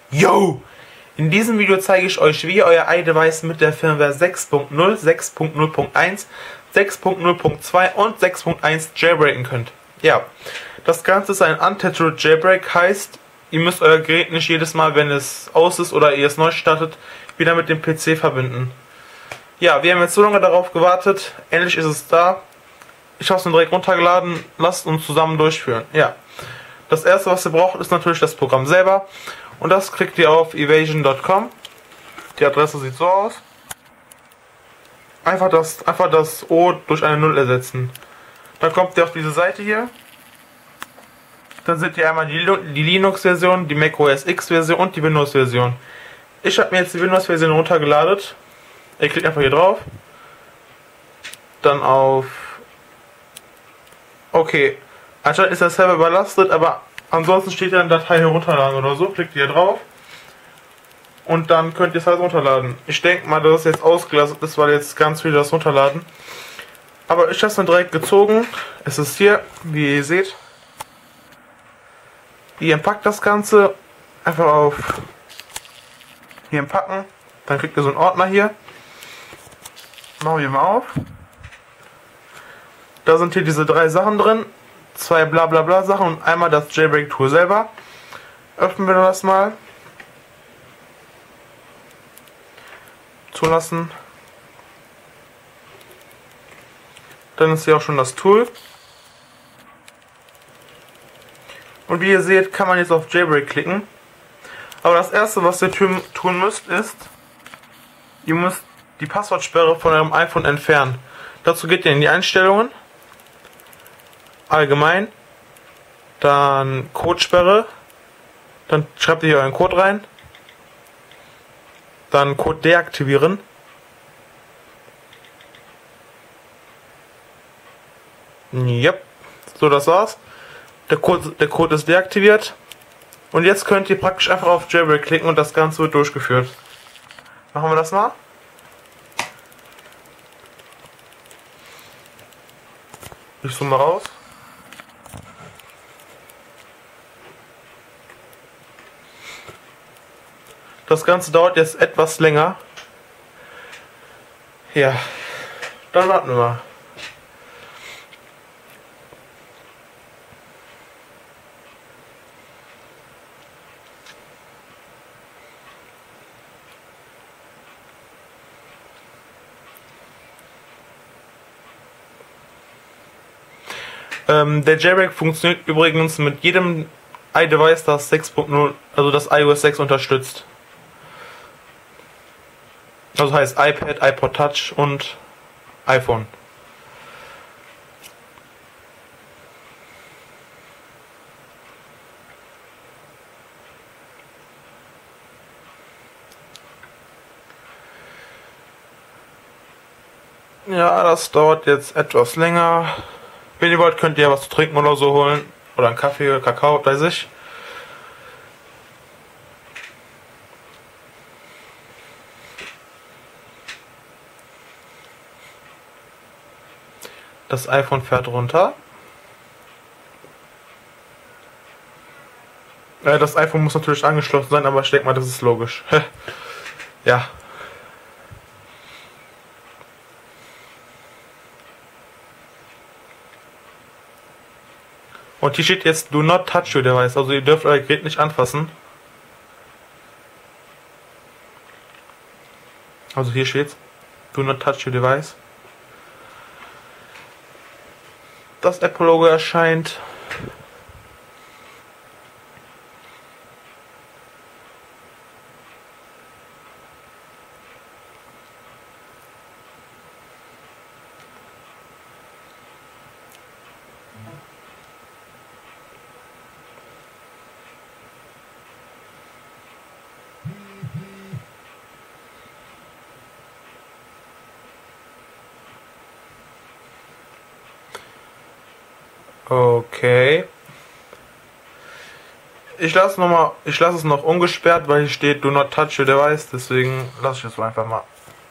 Yo! In diesem Video zeige ich euch, wie ihr euer iDevice mit der Firmware 6.0, 6.0.1, 6.0.2 und 6.1 jailbreaken könnt. Ja, das Ganze ist ein Untethered Jailbreak, heißt, ihr müsst euer Gerät nicht jedes Mal, wenn es aus ist oder ihr es neu startet, wieder mit dem PC verbinden. Ja, wir haben jetzt so lange darauf gewartet, endlich ist es da. Ich habe es mir direkt runtergeladen, lasst uns zusammen durchführen. Ja, das erste, was ihr braucht, ist natürlich das Programm selber. Und das kriegt ihr auf evasion.com. Die Adresse sieht so aus. Einfach das O durch eine 0 ersetzen. Dann kommt ihr auf diese Seite hier. Dann seht ihr einmal die Linux-Version, die Mac OS X-Version und die Windows-Version. Ich habe mir jetzt die Windows-Version runtergeladen. Ihr klickt einfach hier drauf. Dann auf OK. Anscheinend ist der Server überlastet, aber ansonsten steht ja eine Datei herunterladen oder so. Klickt ihr drauf. Und dann könnt ihr es halt runterladen. Ich denke mal, dass es jetzt ausgelastet ist, weil jetzt ganz viele das runterladen. Aber ich habe es dann direkt gezogen. Es ist hier, wie ihr seht. Ihr empackt das Ganze. Einfach auf hier empacken. Dann kriegt ihr so einen Ordner hier. Machen wir mal auf. Da sind hier diese 3 Sachen drin. 2 Blablabla Sachen und einmal das Jailbreak Tool selber. Öffnen wir das mal. Zulassen. Dann ist hier auch schon das Tool. Und wie ihr seht, kann man jetzt auf Jailbreak klicken. Aber das erste, was ihr tun müsst, ist, ihr müsst die Passwortsperre von eurem iPhone entfernen. Dazu geht ihr in die Einstellungen. Allgemein. Dann Codesperre. Dann schreibt ihr hier euren Code rein. Dann Code deaktivieren. Yep. So, das war's. Der Code ist deaktiviert. Und jetzt könnt ihr praktisch einfach auf Jailbreak klicken und das Ganze wird durchgeführt. Machen wir das mal. Ich zoome mal raus. Das Ganze dauert jetzt etwas länger. Ja, dann warten wir mal. Der Jailbreak funktioniert übrigens mit jedem iDevice, das 6.0, also das iOS 6 unterstützt. Also heißt iPad, iPod Touch und iPhone. Ja, das dauert jetzt etwas länger. Wenn ihr wollt, könnt ihr was zu trinken oder so holen. Oder einen Kaffee, Kakao, weiß ich. Das iPhone fährt runter. Das iPhone muss natürlich angeschlossen sein, aber ich denke mal, das ist logisch. Ja. Und hier steht jetzt Do not touch your device, also ihr dürft euer Gerät nicht anfassen. Also hier steht Do not touch your device. Das Apple-Logo erscheint. Okay. Ich lasse es noch ungesperrt, weil hier steht Do not touch your device, deswegen lasse ich es so einfach mal.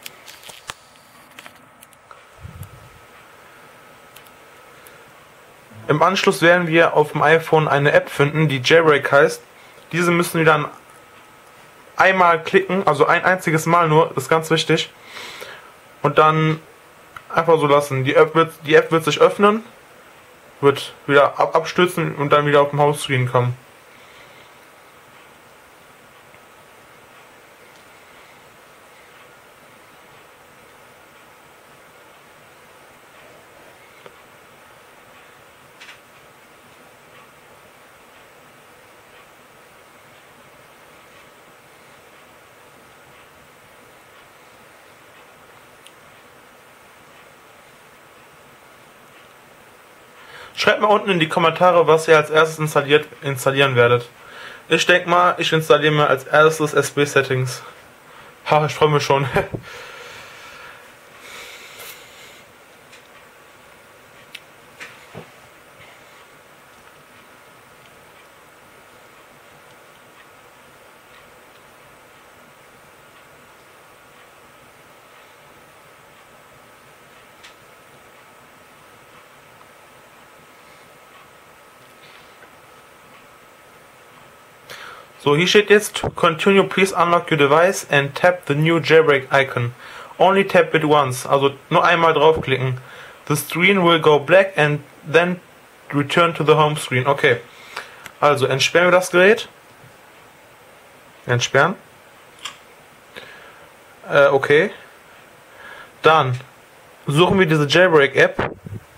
Im Anschluss werden wir auf dem iPhone eine App finden, die Jailbreak heißt. Diese müssen wir dann einmal klicken, also ein einziges Mal nur, das ist ganz wichtig. Und dann einfach so lassen. Die App wird sich öffnen, wird wieder abstürzen und dann wieder auf dem Homescreen kommen. Schreibt mal unten in die Kommentare, was ihr als erstes installieren werdet. Ich denke mal, ich installiere mir als erstes SB-Settings. Ha, ich freue mich schon. So, hier steht jetzt, to continue, please unlock your device and tap the new jailbreak icon. Only tap it once, also nur einmal draufklicken. The screen will go black and then return to the home screen. Okay, also entsperren wir das Gerät. Entsperren. Okay. Dann suchen wir diese Jailbreak-App.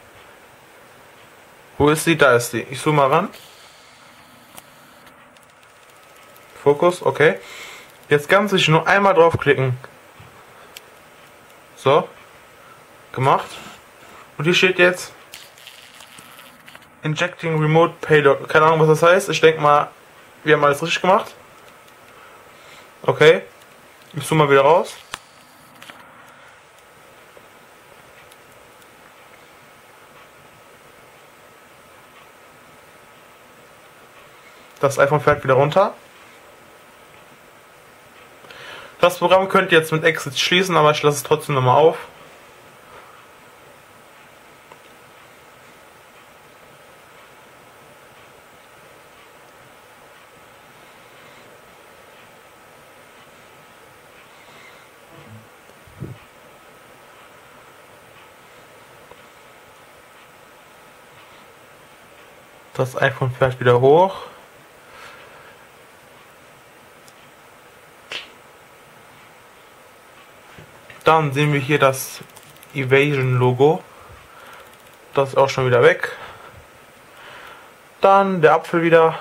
Wo ist sie? Da ist sie. Ich zoome mal ran. Fokus, okay. Jetzt ganz sicher nur einmal draufklicken. So. Gemacht. Und hier steht jetzt Injecting Remote Payload. Keine Ahnung, was das heißt. Ich denke mal, wir haben alles richtig gemacht. Okay. Ich zoome mal wieder raus. Das iPhone fährt wieder runter. Das Programm könnt ihr jetzt mit Exit schließen, aber ich lasse es trotzdem nochmal auf. Das iPhone fährt wieder hoch. Dann sehen wir hier das Evasion Logo. Das ist auch schon wieder weg. Dann der Apfel wieder.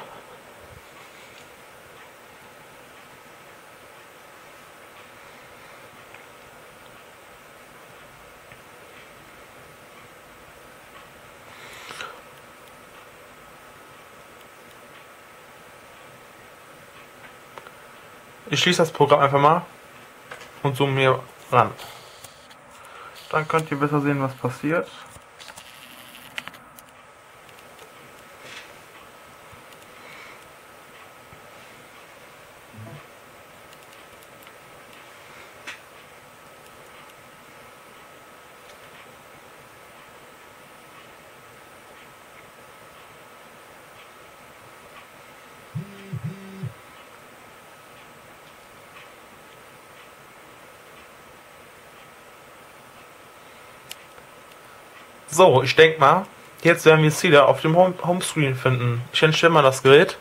Ich schließe das Programm einfach mal und zoome hier ran. Dann könnt ihr besser sehen, was passiert. So, ich denke mal, jetzt werden wir es wieder auf dem Homescreen finden. Ich entstelle mal das Gerät.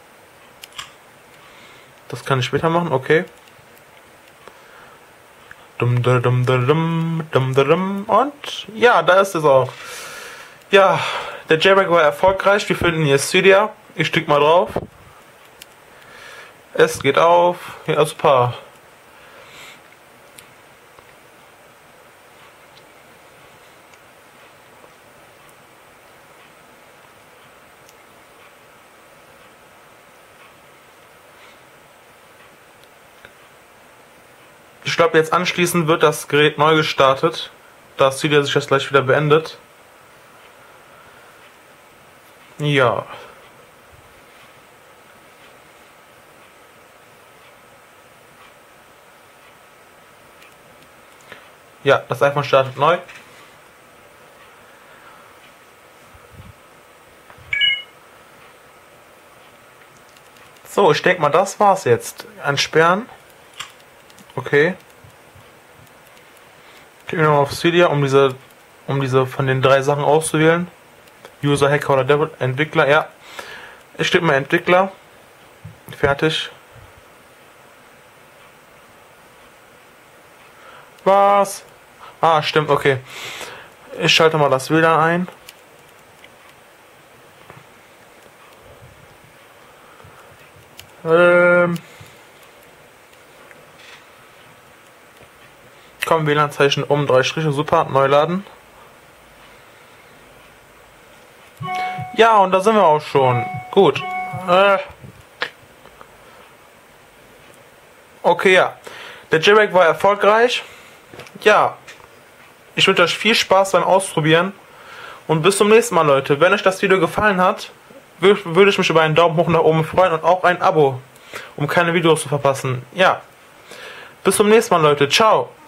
Das kann ich später machen, okay. Und ja, da ist es auch. Ja, der Jailbreak war erfolgreich. Wir finden hier Cydia. Ich drücke mal drauf. Es geht auf. Ja, super. Ich glaube, jetzt anschließend wird das Gerät neu gestartet. Da Cydia sich jetzt gleich wieder beendet. Ja. Ja, das iPhone startet neu. So, So, ich denke mal, das war's jetzt. Entsperren. Okay. Klicken wir nochmal auf Cydia, um diese von den 3 Sachen auszuwählen. User, Hacker oder Devil, Entwickler, ja. Ich klicke mal Entwickler. Fertig. Was? Ah, stimmt, okay. Ich schalte mal das WLAN ein. Komm, WLAN-Zeichen um, 3 Striche, super, neu laden. Ja, und da sind wir auch schon. Gut. Okay, ja. Der Jailbreak war erfolgreich. Ja. Ich wünsche euch viel Spaß beim Ausprobieren. Und bis zum nächsten Mal, Leute. Wenn euch das Video gefallen hat, würde ich mich über einen Daumen hoch nach oben freuen und auch ein Abo, um keine Videos zu verpassen. Ja. Bis zum nächsten Mal, Leute. Ciao.